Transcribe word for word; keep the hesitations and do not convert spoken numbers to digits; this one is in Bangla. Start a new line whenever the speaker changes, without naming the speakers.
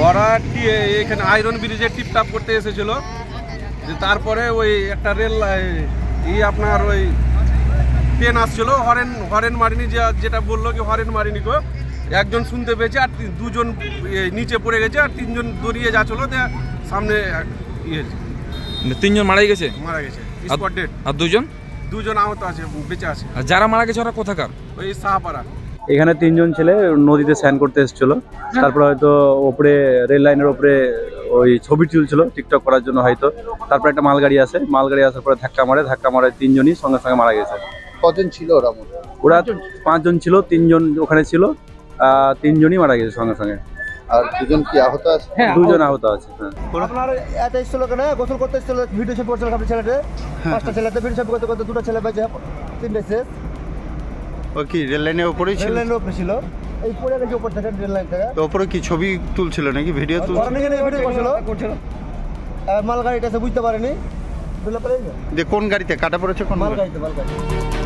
ওরা এখানে আয়রন ব্রিজে টিপটাপ করতে এসেছিল, যে তারপরে ওই একটা রেল ই আপনার ওই ট্রেন আসছিল, হরেন হরেন মারিনি, যে যেটা বললো কি হরেন মারিনি গো, একজন শুনতে পেয়েছে আর দুজন নিচে পড়ে গেছে, আর তিনজন দড়িয়ে যাচ্ছিল, সামনে ইয়ে
তিনজন মারা গেছে
মারা গেছে স্পট ডেড।
আর দুজন
দুজন আহত আছে, বেঁচে আছে।
আর যারা মারা গেছে ওরা কোথাকার?
ওই সাহাপাড়া।
এখানে তিনজন ছেলে নদীতে স্নান করতে এসেছিল, তারপরে হয়তো ওপরে রেল লাইনের ওপরে ওই ছবি তুলছিল টিকটক করার জন্য হয়তো, তারপরে একটা মালগাড়ি আসে, মালগাড়ি আসার পরে ধাক্কা মারে, ধাক্কা মারে তিনজনই সঙ্গে সঙ্গে মারা গেছে।
কজন ছিল ওরা?
ওরা পাঁচজন ছিল, তিনজন ওখানে ছিল, আহ তিনজনই মারা গেছে সঙ্গে সঙ্গে।
আর দুজন কি আহত আছে?
দুজন আহত আছে। হ্যাঁ,
আপনার এটা এসেছিল কেন গোসল করতে এসেছিল, ভিডিও শুট করছিল আপনি ছেলেটা, পাঁচটা ছেলেতে ভিডিও শুট করতে করতে দুটো ছেলে বেঁচে, তিনটে শেষ।
ও কি রেল লাইনের উপরেই ছিল?
রেল লাইনের উপরে ছিল, এই পড়ে গেছে উপর থেকে রেল লাইন থেকে।
তো উপরে কি ছবি তুলছিল নাকি ভিডিও তুলছিল?
ভিডিও করছিল করছিল মালগাড়িটা সে বুঝতে পারেনি,
কোন গাড়িতে কাটা পড়েছে? কোন
মালগাড়িতে মালগাড়ি